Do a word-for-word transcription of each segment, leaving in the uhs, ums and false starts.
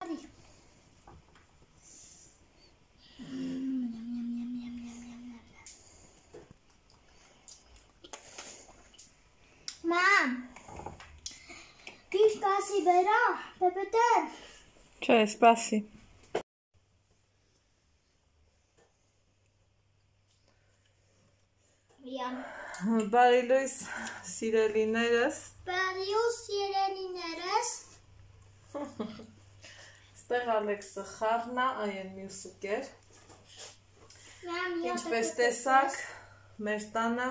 Մամ, դիշ կասի բերա, պեպետեն։ Չէ, սպասի։ Բարի լույս, սիրելիներս։ Բարի ու սիրելիներս։ Ստեղ Ալեքսը խառնա, այն մյուսը կեր։ Ինչպես տեսակ, մեր տանը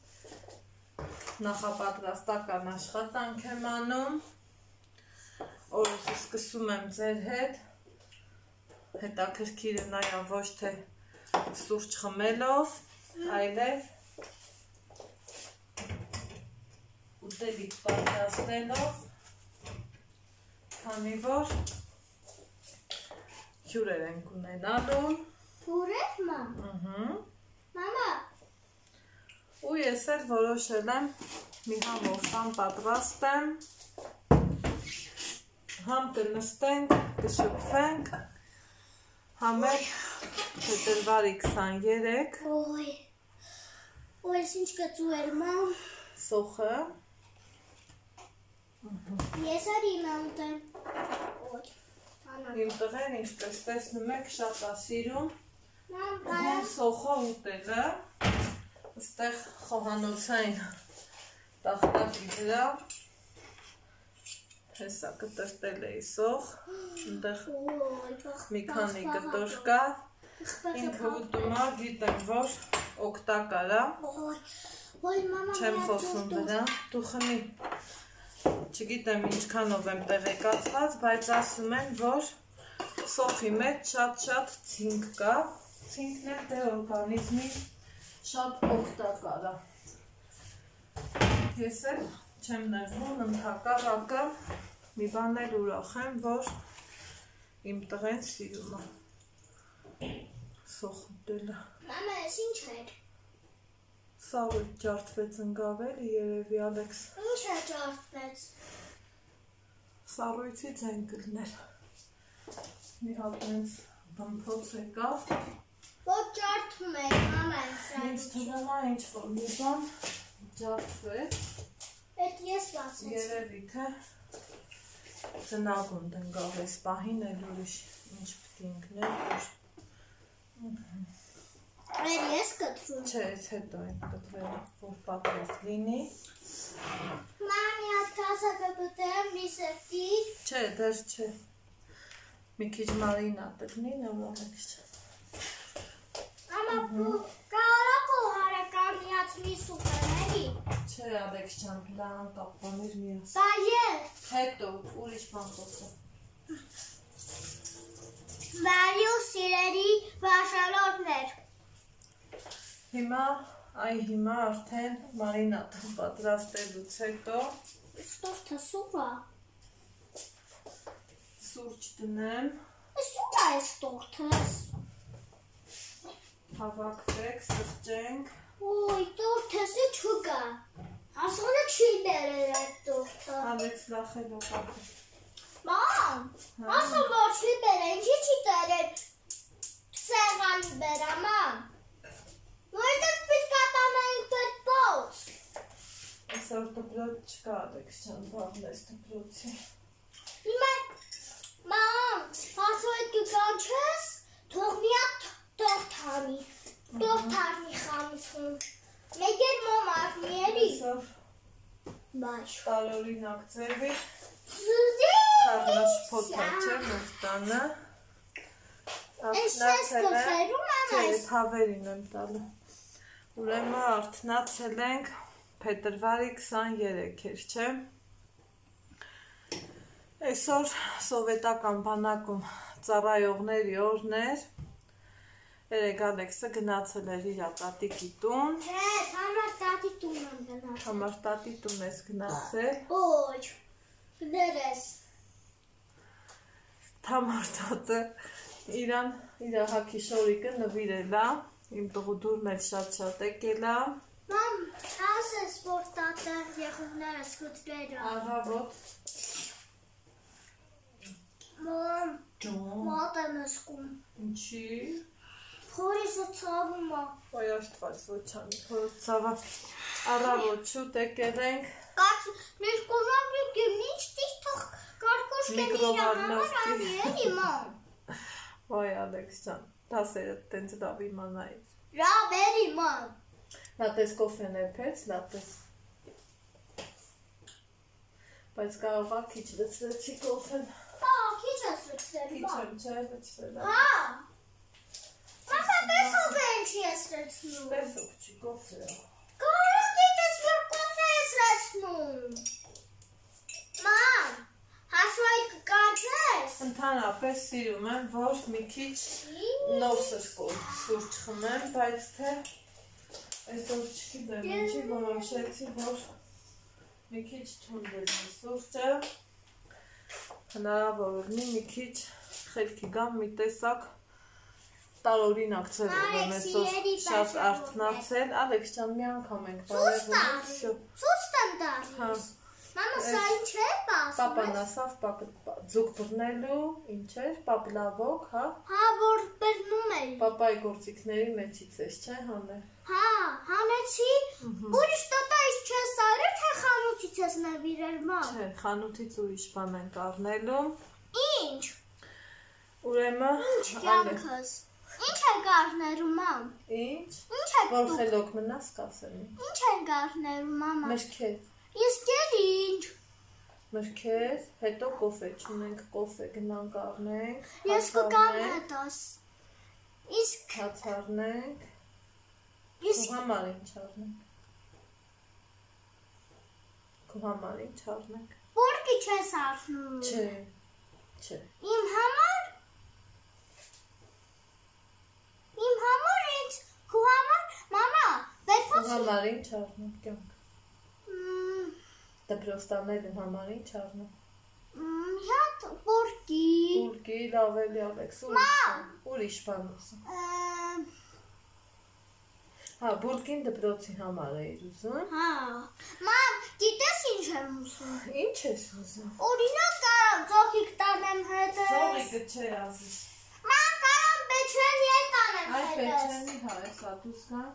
նախապատրաստական աշխատանք եմ անում, օրս սկսում եմ ձեր հետ, հետաքրքիր է նաև ոչ թե սուրճ խմելով, այլև ուտելիք պատրաստելով, քանի որ հյուրեր ենք ունենալու։ Հյուրեր, մամ։ Մամա։ Ու ես էլ որոշել եմ մի համ օվսան պատրաստեմ, համ կնստենք, կշփվենք, համ էլ փետրվարի քսաներեք։ Ոյ, ու ես ինչ կծու էր, մամ։ Սոխը։ Ես էր իմ ուտեմ։ Իմ տղեն, ինչպես տեսնում եք, շատ է սիրում հեն սոխը ուտելը, ստեղ խոհանոցային տախտակի վրա, հեսա կտրտել էի սոխ, ընդեղ մի քանի կտոր կա, ինքը ուտում է, գիտեմ, որ օգտակար է, չեմ խոսում վրա, դու խմի, չգիտեմ ինչքանով եմ տեղեկացված, բայց ասում են, որ սոխի մեջ շատ-շատ ցինկ կա, ցինկն էլ դե օրգանիզմի շատ օգտակար է։ Ես էլ չեմ նեղվում, ընդհակառակը մի բան էլ ուրախ եմ, որ իմ տղեն սիրում է սոխ ուտելը։ Մամա, ես ինչ էր։ Սաղույթ ջարդվեց ընկավելի երևի Ալեքս։ Ինչ է ջարդվեց։ Սառույցի ձայն կլներ։ Մի հատ նենց բմփոց եկավ։ Ոչ ջարդվում եք, մամա, ինձ թվում է ինչ-որ մի բան ջարդվեց։ Էդ ես բացեց։ Երևի թե ծնագունդ ընկավ այս պահին էլ ուրիշ ինչ պիտի ինքներ, որ Էր ես կտրում։ Չէ, ես հետո եմ կտրել, որ պատրաստ լինի։ Մամի, հատ կասը կպտեմ, մի սրտի։ Չէ, դեր չէ։ Մի քիչ մարինա տնի, նորմալից չէ։ Մամա, կարակ ու հարական միած մի սուպեր էլի։ Չէ, Ալեքս ջան, դա անկապվանիր միաս։ Դա ես։ Հետո ուրիշ բան խոսեմ։ Բարի ու սիրելի վաշալորներ։ Հիմա, այ հիմա արդեն մարինատը պատրաստելուց հետո Ստորթը սուրա։ սուրճ դնեմ, Սուրա է ստորթս։ հավաքվեք, սրճենք։ Ոյ, տորթսը չուկա։ Հասողը չի դերել այդ տորթը։ Ալեքս լախելով ապր։ Մամ, ասում որ չի դերել, ինչի չի դերել սեղանի բերա, մամ։ Որտեղ պիտի կատանային պրպոց։ Այսօր դպրոց չկա Ալեքս ջան, բաղն ես դպրոցի։ Հիմա, մամ, ասու այդ կկանչես, թող միատ տորթ հանի, տորթ արնի խանություն, մեկ էր մոմ արնի էլի։ Այսօր Բայց տարօրինակ ձևի, Զուզի խառնաշփոթա չէ մուխտանը, Ես ես կոֆերում եմ Չէ, այս հավերին եմ տալը, ուրեմն արդնացել ենք փետրվարի քսաներեք էր, չէ, այսօր սովետական բանակում ծառայողների օրն էր, երեկ Ալեքսը գնացել էր իր տատիկի տուն։ Չէ, համար տատի տուն եմ գնացել։ Համար տատի տուն ես գնացել։ Ոչ, գներես։ Համար տատը իրան իր հակի շորիկը նվիրել է, իմ տղու դուրն էլ շատ-շատ եկել է։ Մամ, աս է սպորտ տատը եղունները սկուտրերը։ Ահա ոտ։ Մամ, Ջոն։ Մոտ եմ զգում։ Ինչի։ Փորիսը ցավում է։ Ոայ Աստված ոչանի, փորը ցավա։ Առավոտ շուտ եկել ենք։ Կաց մեր կոմակը ինչ տիստող կարկոշկեն Միկրովալնովքի։ էլի մամ։ Ոայ Ալեքս ջան, դասերը տենց լավ իմանայի։ Լավ էլի մամ։ Լատես կոֆեն էփեց, լատես։ Բայց կարող է քիչ լցրեցի կոֆեն։ Հա, քիչ ես լցրել։ Քիչ եմ, չէ, լցրել։ Հա։ Մամա, տեսող է ինչի ես լցնում։ Տեսող չի, կոֆե է։ Կարող գիտես, որ կոֆե ես լցնում։ Մամ, հասու այդ կկանչես։ Ընդհանրապես սիրում եմ, որ մի քիչ նոսր սուրճ խմեմ, բայց թե այսօր չգիտեմ ինչի որոշեցի, որ մի քիչ թունդ է սուրճը, հնարավոր լինի մի քիչ խելքի գամ մի տեսակ տարօրինակ չէ, որ այսօր շատ արթնացել, Ալեքս ջան, մի անգամ ենք բարևում։ Ցույց տամ դառնես։ Մամա, սա ինչ է, ասում Պապան ասավ, ձուկ բռնելու, ինչ էր, պապլավոկ, հա։ Հա, որ բռնում էր։ Պապայի գործիքների մեջից ես, չէ, հանել։ Հա, հանեցի, ուրիշ տոտա ինչ չես արել, թե խանութից ես նվիրել, մամ։ Չէ, խանութից ուրիշ բան ենք առնելու։ Ինչ։ Ուրեմն, Ինչ կյանքս։ Ինչ եք առներում, մամ։ Ինչ։ Ինչ եք Որ դուք։ խելոք մնաս կասեմ։ Ինչ եք առներում, մամա։ Մշքեզ։ Ես գեր ինչ։ Մշքեզ, հետո կոֆե չունենք, կոֆե գնանք առնենք։ Ես կգամ հետս։ Իսկ Հաց առնենք։ Իսկ Քո համար ինչ առնենք։ Քո համար ինչ առնենք։ որքի չես առնում։ Չէ, չէ։ Իմ համար։ Իմ համար ինձ, քո համար, մամա, Քո վերփոս։ համար ինչ առնենք, կյանք։ Մմ, Դպրոստանելու համար ինչ առնենք։ մմ, Հատ որքի։ Բուրգի, լավ էլի Ալեքս, ուրիշ բան, ուրիշ բան ուզում։ Ամ, Հա, բուրգին դպրոցի համար էիր ուզում։ Հա։ Մամ, գիտես ինչ եմ ուզում։ Ինչ ես ուզում։ Օրինակ կարամ ծոքիկ տանեմ հետս։ Ծողիկը չէ ասես։ Մամ, կարամ բեչեն ետ տանեմ Այդ հետս։ պեչենի հա, էսա դուս կա։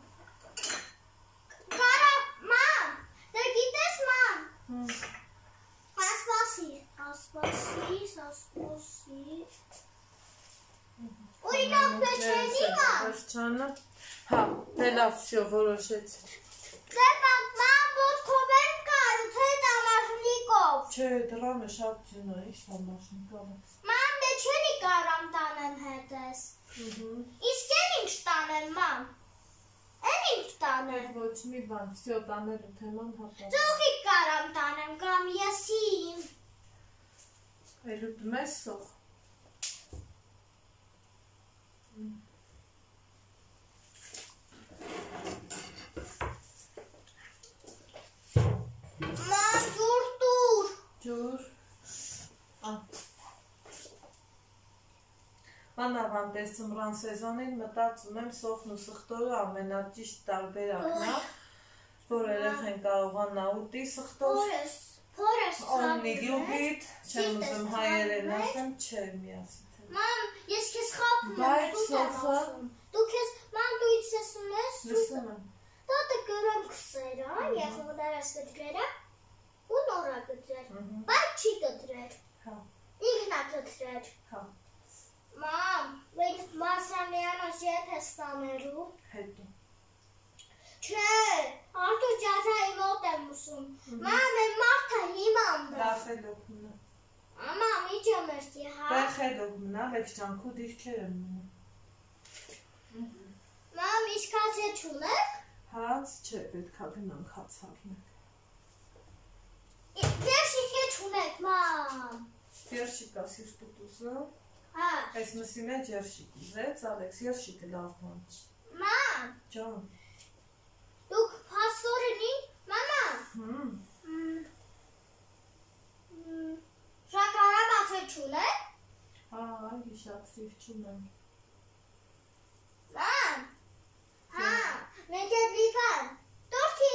Կարամ, մամ, դե գիտես մամ։ Հմ, Ասպասի, ասպասի, ասպասի։ Օրինակ բեչենի մամ։ Վերջանը։ Հա, դե լավ, всё, որոշեցի։ Դե մամ, մամ, ոտքով եմ կարու, թե տամաշնիկով։ Չէ, դրանը շատ ձյուն է, ինչ համաշնի կամես։ Մամ, բեչենի կարամ տանեմ հետս։ Ուհու։ Իսկ են ինչ տանեմ, մամ։ Են ինչ տանեմ։ Այդ ոչ մի բան, всё, տանելու թեման հապա։ Ծոխիկ կարամ տանեմ, կամ եսիմ։ Այլու դմես սող։ Մամ, ջուր տուր։ Ջուր։ Ա։ Մանավանդ ծմրան սեզոնին մտածում եմ սոխն ու սխտորը ամենաճիշտ տարբերակն է, որ երեխեն կարողանա ուտի սխտոր, Փորես, փորես օննի գյուբիտ, չեմ ուզում հայերեն ասեմ, չէ միասին թե։ Մամ, ես քեզ խափում եմ, Բայց սուտ եմ սոխը- ասում։ Դու քեզ, մամ, դու ինձ ասում ես, սուտ Լսում եմ։ Տատը գրեմ քսերը, ես ուղդարես կտրերը, ու նորա կտրեր, Ահա, բայց չի կտրեր, հա, ինքնա կտրեր։ հա, Մամ, մենք Մասամյանոս ետ ես տանելու։ հետո։ Չէ, Արտուր ջազայի մոտ եմ ուսում։ Մամ, եմ մարդը հիմանդ է։ Դա խելոք մնա։ Ամա, միջը մերտի, հա։ Դա խելոք մնա, լեքս ճանքու դիրքեր եմ մնա։ Մամ, իսկ հաց է չունեք։ Հաց, չէ, պետք է գնանք հաց առնենք։ Դերշիկ է չունեք, մամ։ Երշիկա սիրտուտ ուզում։ Հա, Այս մսի մեջ երշիկ ուզեց, Ալեքս, երշիկը լավ բան չի։ մամ, Ջան։ դուք փաստորենի, մամա։ Հմ, Շաքարաբաց է չունեք։ հա, այ հիշացրիվ չունեմ։ Մամ, հա, մենք էդ լիպան, տորթի,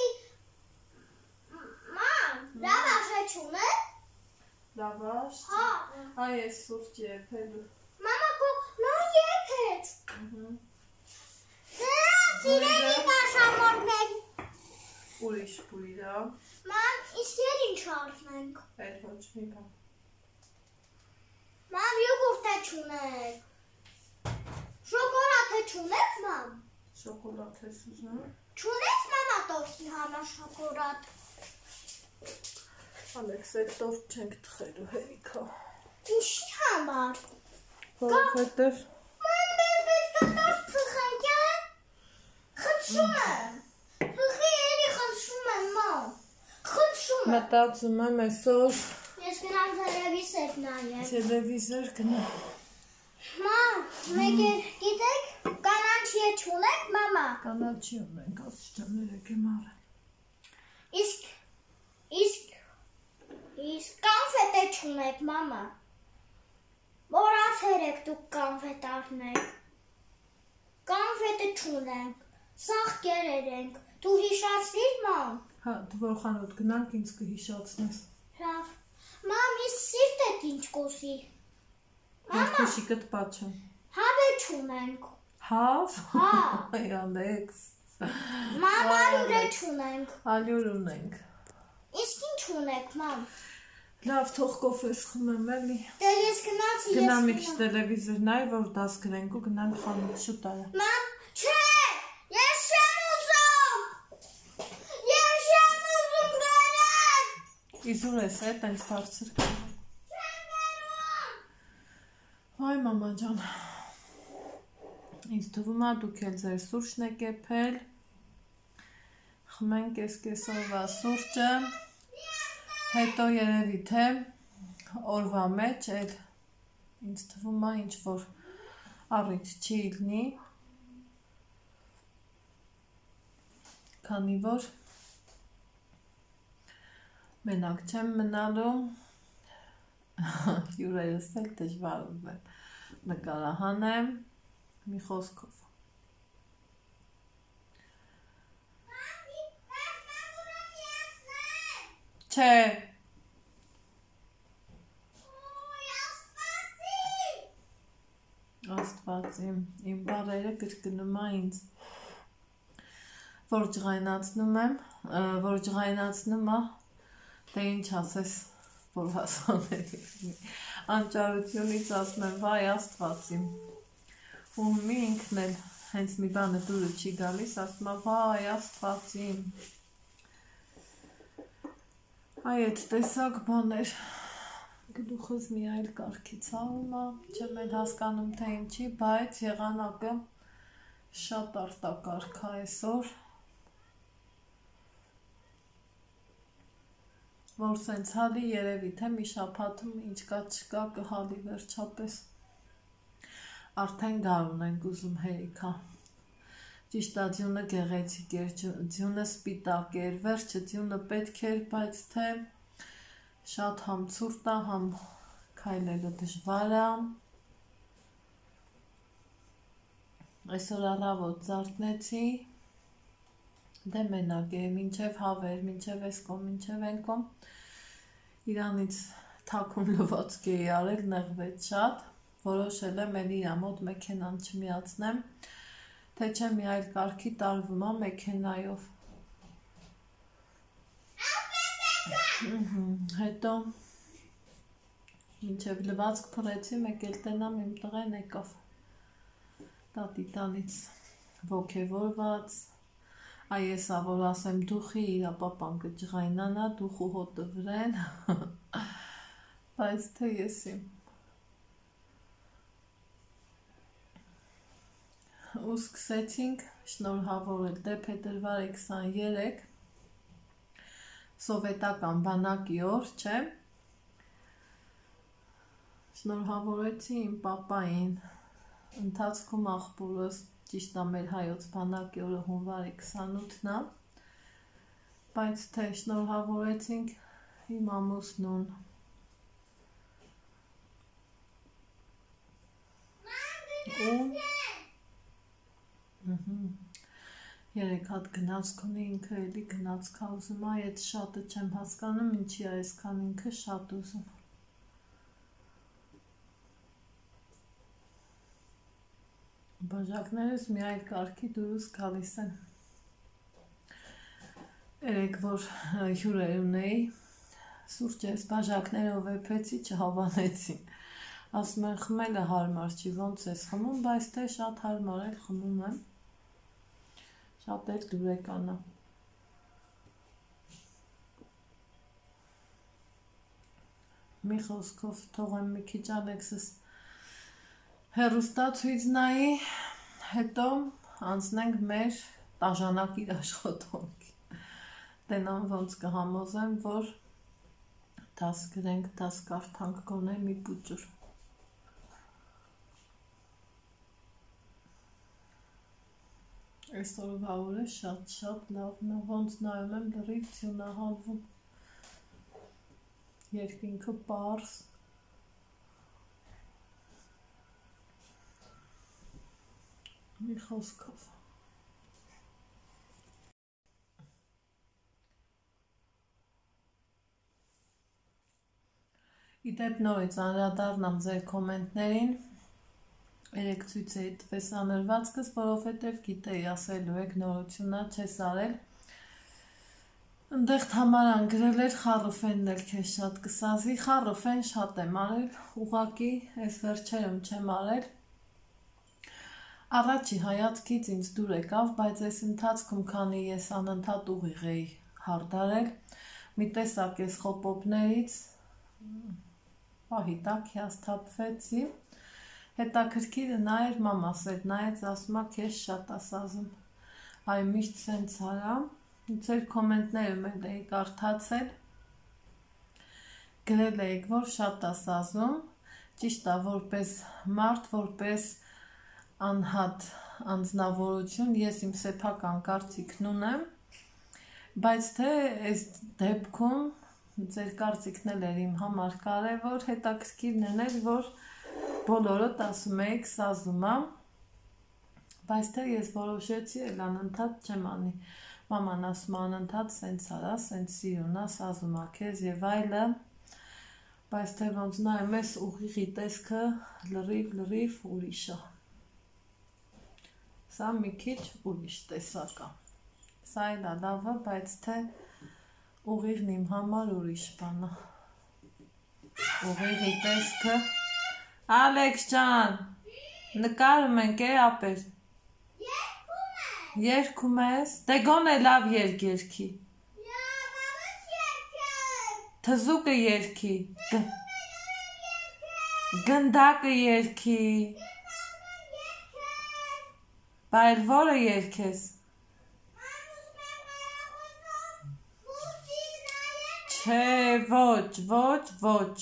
մամ, լավաշ է չունեք։ Լավաշ։ Հա, Այ ես սուրճ եփելու։ Մամա կո նո եփեց։ Դրա սիրելի բաշամորներ։ Ուրիշ բույր է։ Մամ, իսկ եր ինչ արվենք։ Այդ ոչ մի բան։ Մամ, յոգուրտ է չունեք։ Շոկոլադ է չունեք, մամ։ Շոկոլադ ես ուզում։ Չունես մամա տորտի համար շոկոլադ։ Ալեքս, այդ տորտ չենք թխելու հերիքա։ Ինչի համար։ Որովհետև Մամ, մեր պետք է տորտ թխենք, է։ Խնդրում եմ։ Թխի էլի խնդրում եմ, մամ։ Խնդրում եմ։ մտածում եմ այսօր Ես գնամ տելևիզոր նայեմ։ տելևիզոր գնամ։ Մամ, մեկ է գիտեք, կանաչի է չունեք, մամա։ Կանաչի ունենք, աստիճաններ եկեմ առել։ Իսկ, իսկ, իսկ կանֆետ է չունեք, մամա։ Մոռացել եք դուք կանֆետ առնեք։ Կանֆետը չունենք, սաղկերեր ենք, դու հիշացրիր, մամ։ Հա, դու որ խանութ գնանք, ինձ կհիշացնես։ Լավ, մամ, իսկ սիրտդ ինչ կոսի։ Երկուշիկդ պաչեմ։ Հավ է չունենք։ Հավ։ Հա։ Այ Ալեքս։ Մամ, ալյուր է չունենք։ Ալյուր ունենք։ Իսկ ինչ ունեք, մամ։ Լավ, թող կոֆես խմեմ էլի։ Դե ես գնացի, ես Գնամ մի քիչ տելևիզոր նայ, որ դաս գրենք ու գնանք խանութ շուտ արա։ Մամ, չէ, ես չեմ ուզում։ Ես չեմ ուզում գնալ։ Իզուր ես է, տենց բարձր գնամ։ Չեմ գնում։ Այ մամա ջան։ Ինձ թվում է դուք էլ ձեր սուրճն եք եփել։ Խմենք կես-կեսօրվա սուրճը։ Հետո երևի թե օրվա մեջ էլ ինձ թվում է ինչ որ առիթ չի լինի։ Քանի որ մենակ չեմ մնալու։ Հյուրերս էլ դժվարում են նկարահանեմ մի խոսքով։ Չէ։ Աստված իմ, իմ բառերը կրկնում է ինձ, որ ջղայնացնում եմ, որ ջղայնացնում է, դե ինչ ասես, որ հասաների, անճարությունից ասում եմ, վայ Աստված իմ, ու մի ինքն էլ հենց մի բանը դուրը չի գալիս, ասում է, վայ Աստված իմ, այ այդ տեսակ բաներ, գլուխս մի այլ կարգի ցավում է, չեմ էլ հասկանում թե ինչի, բայց եղանակը շատ արտակարգ է այսօր, որ սենց հալի երևի թե մի շաբաթում ինչ կա չկա կհալի վերջապես, արդեն գարուն ենք ուզում հերիքա, ճիշտ է ձյունը գեղեցիկ էր, ձյունը սպիտակ էր, վերջը ձյունը պետք էր, բայց թե շատ համ ցուրտ է, համ քայլելը դժվար է, այսօր առավոտ զարթնեցի, դե մենակ է, մինչև հավեր, մինչև այս կողմ, մինչև այն կողմ, իրանից թաքուն լվացք էի արել, նեղվեց շատ, որոշել եմ էլ իրա մոտ մեքենան չմիացնեմ, թե չէ մի այլ կարգի տարվում է մեքենայով։ Հետո մինչև լվացք փռեցի, մեկ էլ տենամ իմ տղեն եկավ տատի տանից ոգևորված, այ եսա որ ասեմ դուխի իրա պապան կջղայնանա, դուխու հոտը վրեն, բայց թե եսի ու սկսեցինք շնորհավորել դե փետրվարի քսաներեք սովետական բանակի օր, չէ, շնորհավորեցի իմ պապային, ընթացքում աղբորս, ճիշտ է մեր հայոց բանակի օրը հունվարի քսանութն է, բայց թե շնորհավորեցինք իմ ամուսնուն, ու երեք հատ գնացք ունի, ինքը էլի գնացք է ուզում, այ այդ շատը չեմ հասկանում, ինչի է այսքան ինքը շատ ուզում։ բաժակներս մի այլ կարգի դուրս գալիս են։ Երեք որ հյուրեր ունեի, սուրճես բաժակներով էփեցի, չհավանեցին։ Ասում են խմելը հարմար չի, ոնց ես խմում, բայց թե շատ հարմար էլ խմում եմ։ Շատ էլ դուրեկան է։ Մի խոսքով թողեմ մի քիչ Ալեքսս հեռուստացույց նայի, հետո անցնենք մեր տաժանակիր աշխատանքի։ Տենամ ոնց կհամոզեմ, որ դաս գրենք, դաս կարդանք գոնե մի փուճուր։ Այսօրվա օրը շատ-շատ լավն է, ոնց նայում եմ լրիվ ձյուն է հալվում։ Երկինքը պարզ։ Մի խոսքով։ Իդեպ նորից անդրադառնամ ձեր կոմենտներին, երեք ցույց էի տվես անրվածքս, որովհետև գիտեի ասելու եք նորությունա չես արել։ Ընդեղ Թամարան գրել էր խառոֆենն էլ քեզ շատ կսազի, խառոֆեն շատ եմ արել, ուղղակի այս վերջերում չեմ արել։ Առաջի հայացքից ինձ դուր եկավ, բայց այս ընթացքում քանի ես անընդհատ ուղիղ էի հարդարել, մի տեսակ ես խոպոպներից պահի տակ հիասթափվեցի, հետաքրքիրը նա էր մամաս հետ նայեց, ասում է քեզ շատ ասազում, այ միշտ սենց արա, ձեր կոմենտներում էլ էի կարդացել, գրել էիք, որ շատ ասազում, ճիշտ է որպես մարդ, որպես անհատ անձնավորություն, ես իմ սեփական կարծիքն ունեմ, բայց թե այս դեպքում ձեր կարծիքն էլ էր իմ համար կարևոր, հետաքրքիրն էր, որ բոլորդ ասում էիք սազում եմ, բայց թե ես որոշեցի էլ անընդհատ չեմ անի, մաման ասում անընդհատ սենց արա, սենց սիրուն է, սազում է քեզ եւ այլը, բայց թե ոնց նայում ես ուղիղի տեսքը լրիվ լրիվ ուրիշ է։ Սա մի քիչ ուրիշ տեսակ է։ Սա էլ է լավը, բայց թե ուղիղն իմ համար ուրիշ բան է։ Ուղիղի տեսքը Ալեքս ջան, նկարում ենք է ապեր։ Երգում ես, դե գոնե լավ երգ երգի։ Թզուկը երգի, գնդակը երգի, բայց որը երգես։ Չէ, ոչ, ոչ, ոչ։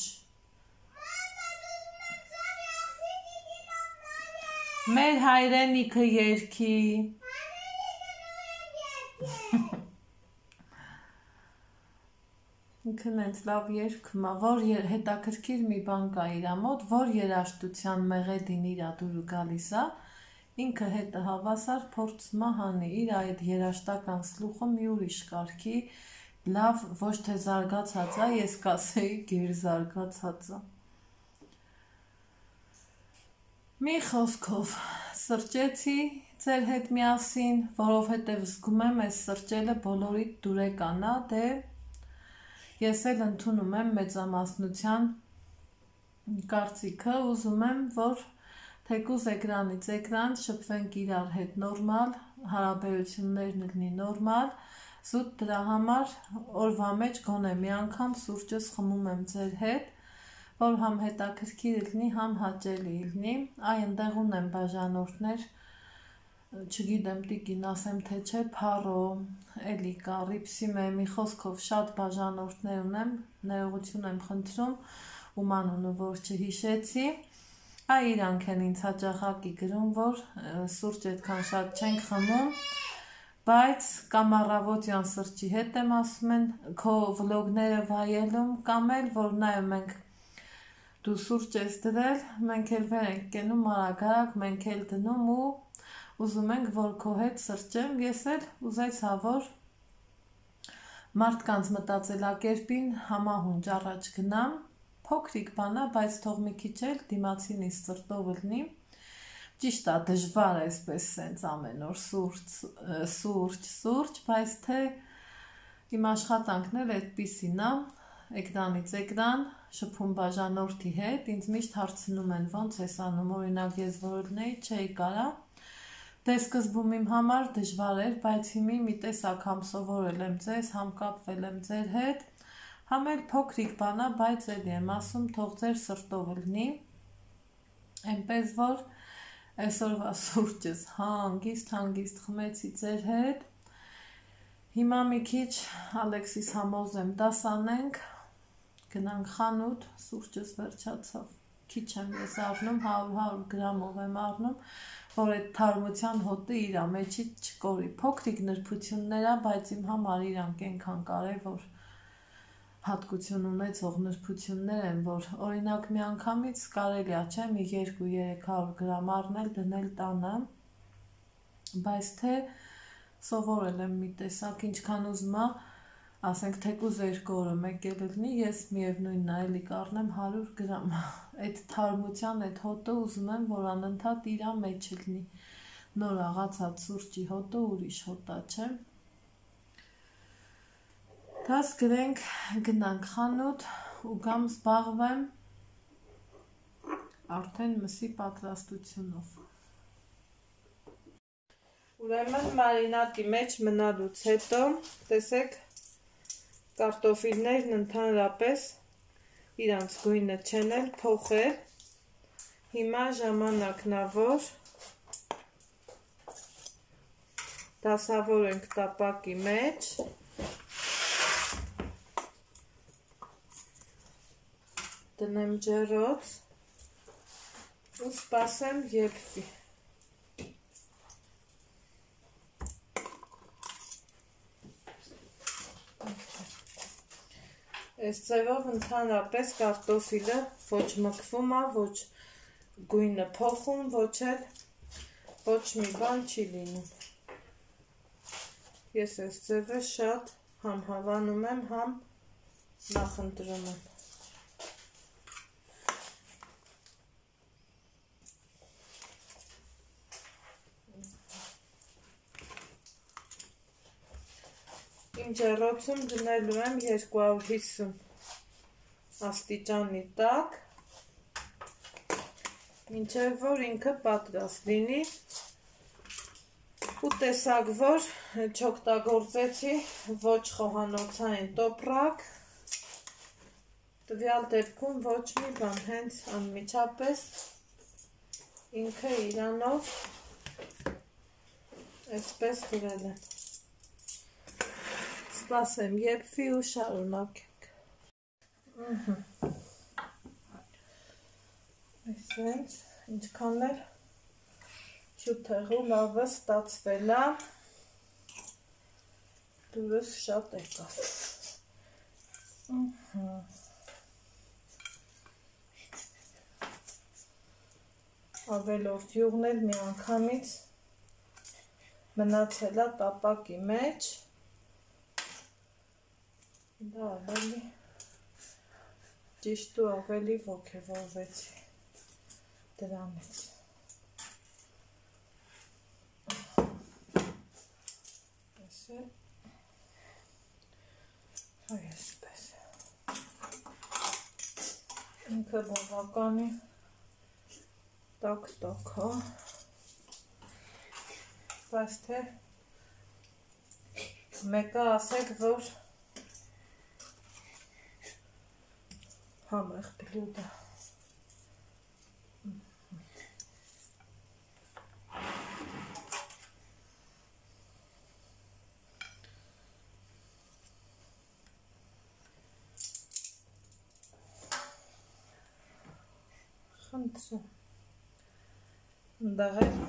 Մեր հայրենիքը երգի։ Ինքն էնց լավ երգում է, որ հետաքրքիր մի բան կա իրա մոտ, որ երաժշտության մեղեդին իրա դուրը գալիս է, ինքը հետը հավասար փորձում է հանի, իր այդ երաժշտական սլուխը մի ուրիշ կարգի, լավ ոչ թե զարգացած է, ես կասեի գերզարգացած է։ Մի խոսքով սրճեցի ձեր հետ միասին, որովհետև զգում եմ այս սրճելը բոլորիդ դուրեկան է, դե ես էլ ընդունում եմ մեծամասնության կարծիքը, ուզում եմ, որ թեկուզ էկրանից էկրան շփվենք իրար հետ նորմալ, հարաբերություններն լինի նորմալ, զուտ դրա համար օրվա մեջ գոնե մի անգամ սուրճս խմում եմ ձեր հետ, որ համ հետաքրքիր լինի, համ հաճելի լինի, այ ընդեղ ունեմ բաժանորդներ, չգիտեմ տիկին ասեմ թե չէ, փարո, էլի կա, ռիպսիմե, մի խոսքով շատ բաժանորդներ ունեմ, ներողություն եմ խնդրում, ում անունը որ չհիշեցի, այ իրանք են ինձ հաճախակի գրում, որ սուրճ այդքան շատ չենք խմում, բայց կամ առավոտյան սրճի հետ եմ ասում են, քո վլոգները վայելում, կամ էլ որ նայում ենք դու սուրճ ես դրել, մենք էլ վեր ենք կենում արագ-արագ, մենք էլ դնում ու ուզում ենք, որ քո հետ սրճեմ, ես էլ ուզեցա, որ մարդկանց մտածելակերպին համահունչ առաջ գնամ, փոքրիկ բան է, բայց թող մի քիչ էլ դիմացինից սրտով լինի, Ճիշտ է, դժվար է այսպես սենց ամեն օր սուրճ, սուրճ, սուրճ, բայց թե իմ աշխատանքն էլ այդպիսին է, էկրանից էկրան, շփում բաժանորդի հետ, ինձ միշտ հարցնում են ոնց ես անում, օրինակ ես որ լինեի, չէի կարա, դե սկզբում իմ համար դժվար էր, բայց հիմի մի տեսակ համ սովորել եմ ձեզ, համ կապվել եմ ձեր հետ, համ էլ փոքրիկ բան է, բայց էլի եմ ասում, թող ձեր սրտով լինի, այնպես որ այսօրվա սուրճս հանգիստ, հանգիստ խմեցի ձեր հետ, հիմա մի քիչ Ալեքսիս համոզեմ դաս անենք, գնանք խանութ, սուրճս վերջացավ, քիչ եմ ես առնում, հարյուր գրամով եմ առնում, որ այդ թարմության հոտը իրա մեջից չկորի, փոքրիկ նրբություններ է, բայց իմ համար իրանք այնքան կարևոր հատկություն ունեցող նրբություններ են, որ օրինակ մի անգամից կարելի է, չէ, մի երկու-երեք հարյուր գրամ առնել, դնել տանը, բայց թե սովորել եմ մի տեսակ, ինչքան ուզում է, ասենք թեկուզ երկու օրը մեկ էլ լինի, ես միևնույնն է էլի կառնեմ հարյուր գրամ, այդ թարմության, այդ հոտը ուզում եմ, որ անընդհատ իրա մեջ լինի, նոր աղացած սուրճի հոտը ուրիշ հոտ է, չէ։ Դաս գրենք, գնանք խանութ ու գամ զբաղվեմ արդեն մսի պատրաստությունով։ Ուրեմն մարինադի մեջ մնալուց հետո, տեսեք, կարտոֆիլներն ընդհանրապես իրանց գույնը չեն էլ փոխել, հիմա ժամանակն է, որ դասավորենք տապակի մեջ, դնեմ ջեռոց ու սպասեմ եփվի։ Այս ձևով ընդհանրապես կարտոֆիլը ոչ մքվում է, ոչ գույնը փոխում, ոչ էլ ոչ մի բան չի լինում։ Ես այս ձևը շատ համ հավանում եմ, համ նախընտրում եմ։ Իմ ջեռոցում դնելու եմ երկու հարյուր հիսուն աստիճանի տակ, մինչև որ ինքը պատրաստ լինի ու տեսակ, որ չօգտագործեցի ոչ խոհանոցային տոպրակ, տվյալ դեպքում ոչ մի բան, հենց անմիջապես ինքը իրանով այսպես դրել եմ։ Սպասեմ եփվի ու շարունակենք։ Այսպես, ինչքան էլ չութեղու լավը ստացվել է, դուրս շատ եկավ։ Ավելորդ յուղն էլ մի անգամից մնացել է տապակի մեջ, դա ավելի ճիշտ ու ավելի ոգևորվեցի դրանից։ Այսը այսպես։ Ինքը բավականի տակ-տակ է, բայց թե մեկը ասեք, որ համեղ բլյուդա։ Խնդրեմ։ Ընդեղ էլ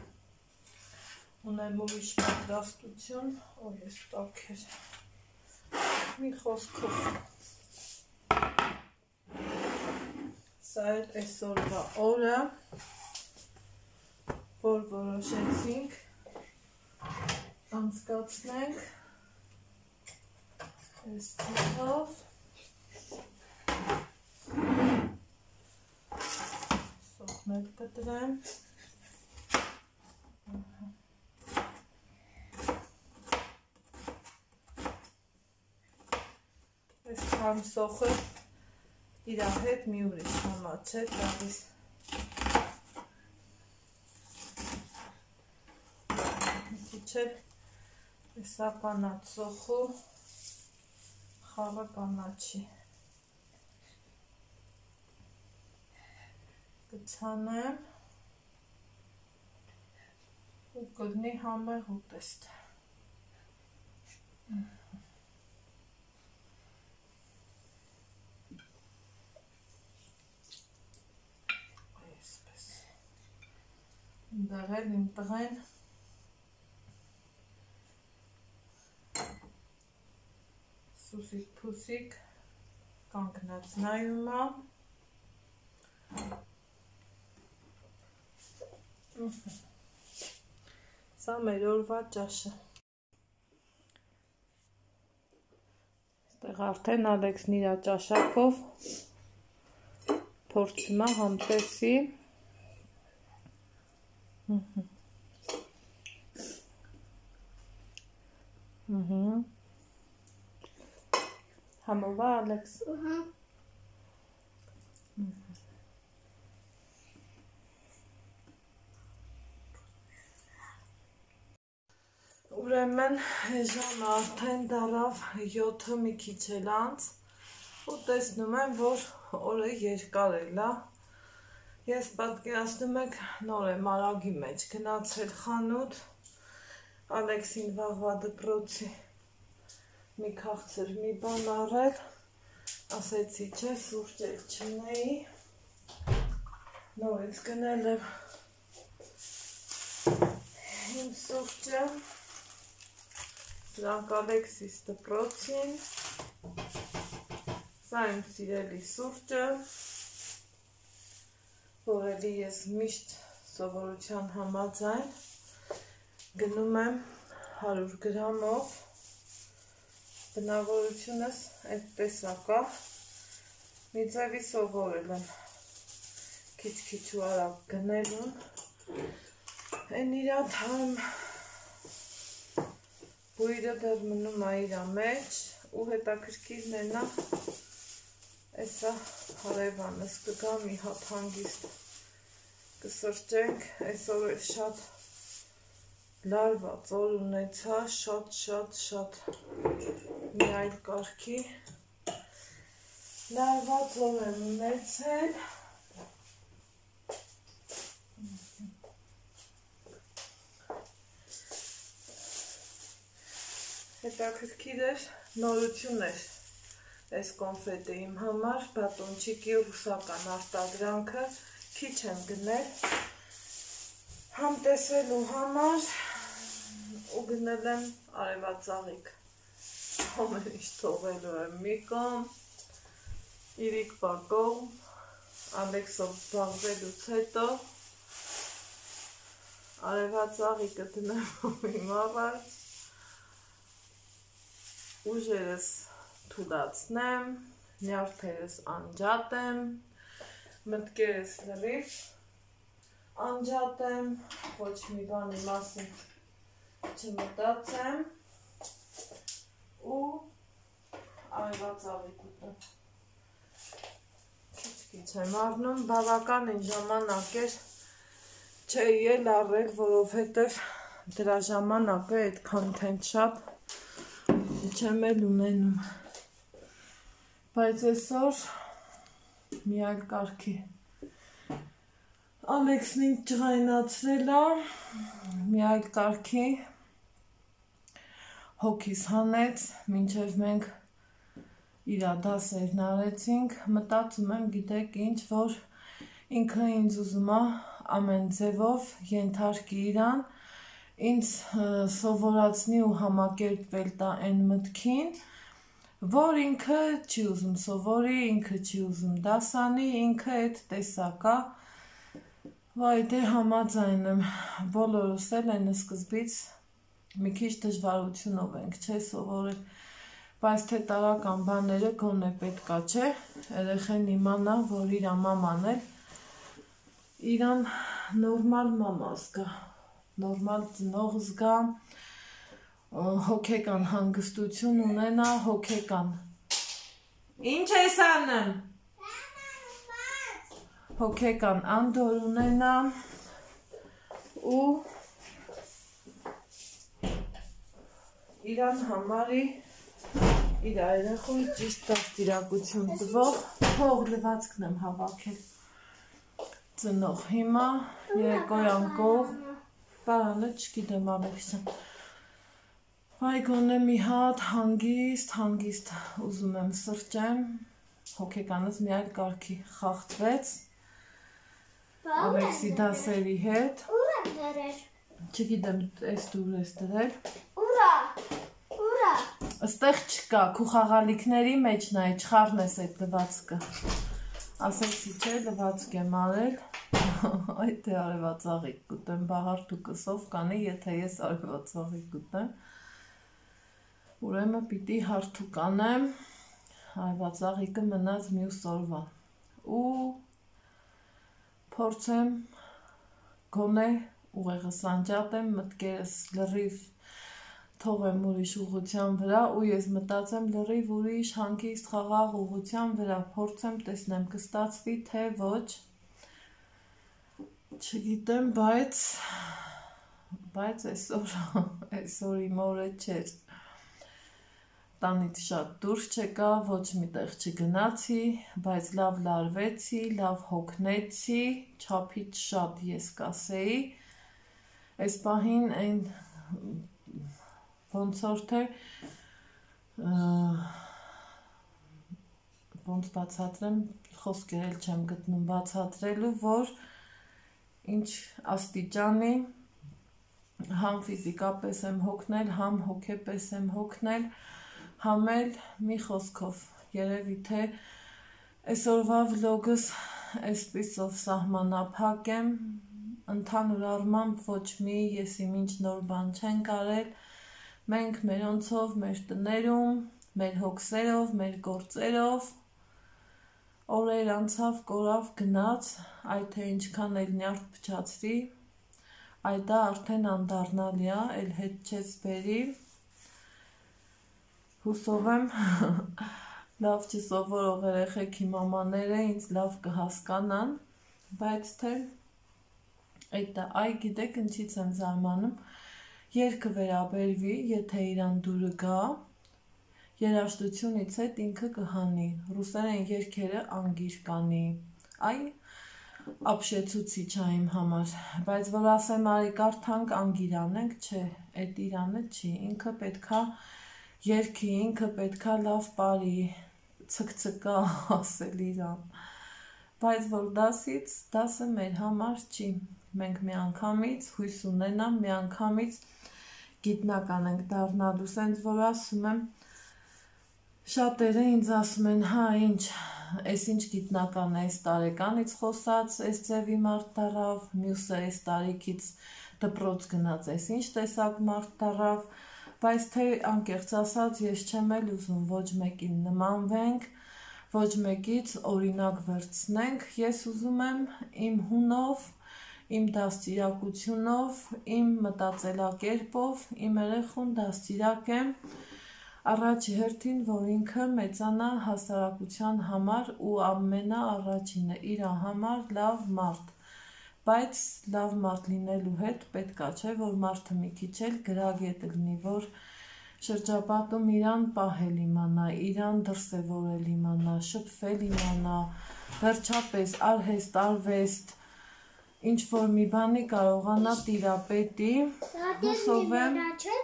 ունեմ ուրիշ պատրաստություն, օ ես տաք էր, մի խոսքով։ Սա էլ այսօրվա օրը, որ որոշեցինք անցկացնենք այս թիվով, սոխնել կտրեմ, Այս քարմ սոխը իրա հետ մի ուրիշ համար չէ տալիս։ Քիչ էլ էսա կանաչ սոխու խավը կանաչի։ Կցանեմ ու կլինի համեղ ուտեստ։ Դեղել իմ տղեն սուսիկ փուսիկ կանգնած նայում է։ Սա մեր օրվա ճաշը։ Այստեղ արդեն Ալեքսն իր ճաշակով փորձում է համտեսի։ Համով է, Ալեքս։ Ուրեմն ժամը արդեն դարավ յոթը մի քիչ էլ անց ու տեսնում եմ, որ օրը երկար էլ է։ Ես պատկերացնում եք նոր եմ արագի մեջ գնացել խանութ, Ալեքսին վաղվա դպրոցի մի քաղցր մի բան առել, ասեցի չէ սուրճ էլ չնեի, նորից գնել եմ իմ սուրճը, դրանք Ալեքսիս դպրոցին, սա իմ սիրելի սուրճը, որ էլի ես միշտ սովորության համաձայն գնում եմ հարյուր գրամով, բնավորությունս այդպես ակա, մի ձևի սովորել եմ քիչ-քիչ ու արագ գնելուն, են իրա թարմ բույրը դեռ մնում է իրա մեջ ու հետաքրքիրն է նա Էսա հարևանս կգա մի հատ հանգիստ կսրճենք, այսօր էլ շատ լարված օր ունեցա, շատ շատ շատ մի այլ կարգի լարված օր եմ ունեցել, հետաքրքիր էր, նորություն էր Այս կոնֆետը իմ համար, բատոնչիկի ռուսական արտադրանքը, քիչ եմ գնել, համտեսելու համար ու գնել եմ արևածաղիկ, ամեն ինչ թողելու եմ մի կողմ, իրիկ բակողմ, Ալեքսով զբաղվելուց հետո, արևածաղիկը դնեմ իմ առաջ, ուժերս թուլացնեմ, նյարդերս անջատեմ, մտքերս լրիվ անջատեմ, ոչ մի բանի մասին չմտածեմ ու արևածաղիկ ուտեմ։ Քիչ-քիչ եմ առնում, բավականին ժամանակ էր չէի էլ առել, որովհետև դրա ժամանակը այդքան թենց շատ չեմ էլ ունենում։ Բայց այսօր մի այլ կարգի Ալեքսն ինձ ջղայնացրել է, մի այլ կարգի հոգիս հանեց, մինչև մենք իրա դասերն արեցինք, մտածում եմ գիտեք ինչ, որ ինքը ինձ ուզում է ամեն ձևով ենթարկի իրան, ինձ սովորացնի ու համակերպվել տա այն մտքին, որ ինքը չի ուզում սովորի, ինքը չի ուզում դասանի, ինքը այդ տեսակա, վայ դե համաձայն եմ, բոլորս էլ են սկզբից մի քիչ դժվարությունով ենք, չէ սովորել, բայց թե տարական բաները գոնե պետքա չէ, երեխեն իմանա, որ իրա մաման էլ իրան նորմալ մամա զգա, նորմալ ծնող զգա, հոգեկան հանգստություն ունենա, հոգեկան։ Ինչ ես անում։ Հոգեկան անդոր ունենա ու իրան համարի իր երեխուն ճիշտ դաստիարակություն տվող փող լվացքն եմ հավաքել ծնող հիմա երեկոյան կող պարանը չգիտեմ Ալեքսան վայ գոնե մի հատ հանգիստ հանգիստ ուզում եմ սրճեմ հոգեկանս մի այլ կարգի խախտվեց Ալեքսի դասերի հետ ուր եմ դրել չգիտեմ այս դուր ես դրել ուրա ուրա Աստեղ չկա, քու խաղալիքների մեջ նայ, չխառնես այդ լվացքը ասեցի չէ, լվացք եմ արել այդ թե արևածաղիկ կուտեմ, բաղարդու կսով կանի, եթե ես արևածաղիկ կուտեմ ուրեմն պիտի հարթուկ անեմ արևածաղիկը մնաց մյուս օրվա ու փորձեմ գոնե ուղեղս անջատեմ, մտքերս լրիվ թողեմ ուրիշ ուղղության վրա ու ես մտածեմ լրիվ ուրիշ հանգիստ խաղաղ ուղղության վրա փորձեմ տեսնեմ կստացվի թե ոչ չգիտեմ բայց բայց այսօր այսօր իմ օրը չէր տանից շատ դուրս չեկա ոչ միտեղ չգնացի բայց լավ լարվեցի լավ հոգնեցի չափից շատ ես կասեի այս պահին այն ոնց որ թե ոնց բացատրեմ խոսքեր էլ չեմ գտնում բացատրելու որ ինչ աստիճանի համ ֆիզիկապես եմ հոգնել համ հոգեպես եմ հոգնել համ էլ մի խոսքով երևի թե այսօրվա վլոգս այսպիսով սահմանափակ եմ ընդհանուր առմամբ ոչ մի ես իմ ինչ նոր բան չենք արել Մենք մերոնցով, մեր տներում, մեր հոգսերով, մեր գործերով, օրեր անցավ, կորավ, գնաց, այդ թե ինչքան էլ նյարդ փչացրի, այդ դա արդեն անդառնալի է, էլ հետ չես բերի, հուսով եմ, լավ չսովորող երեխեքի մամաները ինձ լավ կհասկանան, բայց թե, այդ դա, այ գիտեք ինչից եմ զարմանում, Երկը վերաբերվի, եթե իրան դուրը գա, երաշտությունից հետ ինքը կհանի, ռուսերեն երկերը անգիր կանի, այ ապշեցուցիչ է իմ համար, բայց որ ասեմ արի կարդանք անգիր անենք, չէ, այդ իրանը չի, ինքը պետքա երկի, ինքը պետքա լավ բարի, ցկցկա ասել իրան, բայց որ դասից, դասը մեր համար չի, մենք մի անգամից հույս ունենամ, մի անգամից գիտնական ենք դառնալու, սենց որ ասում եմ, շատերը ինձ ասում են, հա ինչ, այս ինչ գիտնական է, այս տարեկանից խոսած, այս ձևի մարդ դարավ, մյուսը այս տարիքից դպրոց գնաց, այս ինչ տեսակ մարդ դարավ, բայց թե անկեղծ ասած, ես չեմ էլ ուզում ոչ մեկին նմանվենք, ոչ մեկից օրինակ վերցնենք, ես ուզում եմ իմ հունով, իմ դաստիարակությունով, իմ մտածելակերպով, իմ երեխուն դաստիարակեմ առաջի հերթին, որ ինքը մեծանա հասարակության համար ու ամենաառաջինը իր համար լավ մարդ, բայց լավ մարդ լինելու հետ պետքա չէ, որ մարդը մի քիչ էլ գրագետ լինի, որ շրջապատում իրան պահել իմանա, իրան դրսևորել իմանա, շփվել իմանա, վերջապես արհեստ, արվեստ ինչ որ մի բանի կարողանա տիրապետի, հուսով եմ,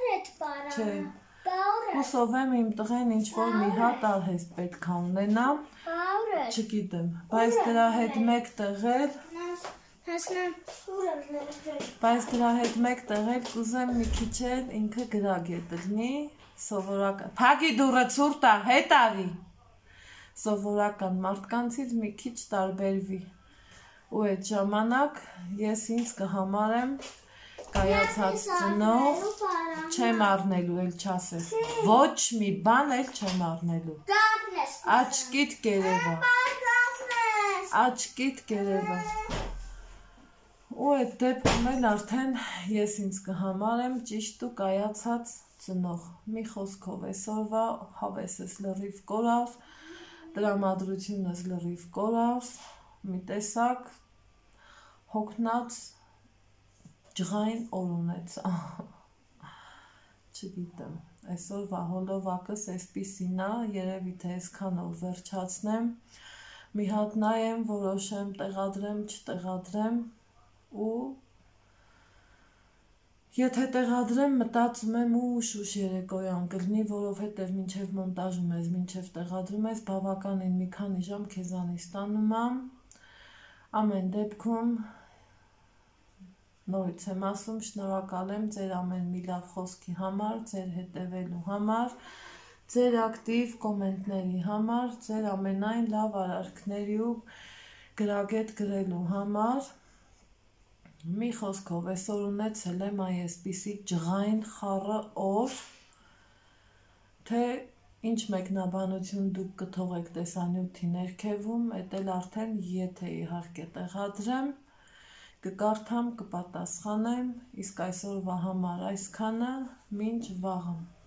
հուսով եմ իմ տղեն ինչ որ մի հատ արհեստ պետք է ունենա, չգիտեմ, բայց դրա հետ մեկ տեղել, բայց դրա հետ մեկ տեղել կուզեմ մի քիչ էլ ինքը գրագետ լինի, սովորական, փակի դուռը ցուրտ է, հետ արի, սովորական մարդկանցից մի քիչ տարբերվի ու այդ ժամանակ ես ինձ կհամարեմ կայացած ծնող չեմ առնելու, էլ չասես, ոչ մի բան էլ չեմ առնելու, աչկիտ կերևա, աչկիտ կերևա, Ու այդ դեպքում էլ արդեն ես ինձ կհամարեմ ճիշտ ու կայացած ծնող։ Մի խոսքով այսօրվա հավեսս լրիվ կորավ, տրամադրությունս լրիվ կորավ, մի տեսակ հոգնած ջղային օր ունեցա։ Չգիտեմ, այսօրվա հոլովակս այսպիսին է, երևի թե այսքանով վերջացնեմ, մի հատ նայեմ, որոշեմ տեղադրեմ, չտեղադրեմ ու եթե տեղադրեմ, մտածում եմ ուշ ուշ երեկոյան կլինի, որովհետև մինչև մոնտաժում ես, մինչև տեղադրում ես, բավականին մի քանի ժամ քեզանից ստանում եմ, ամեն դեպքում նորից եմ ասում, շնորհակալ եմ ձեր ամեն մի լավ խոսքի համար, ձեր հետևելու համար, ձեր ակտիվ կոմենտների համար, ձեր ամենայն լավ արարքների ու գրագետ գրելու համար։ Մի խոսքով այսօր ունեցել եմ այսպիսի ջղային խառը օր, թե ինչ մեկնաբանություն դուք կթողեք տեսանյութի ներքևում, էդ էլ արդեն եթե իհարկե տեղադրեմ, կկարդամ, կպատասխանեմ, իսկ այսօրվա համար այսքանը, մինչ վաղը։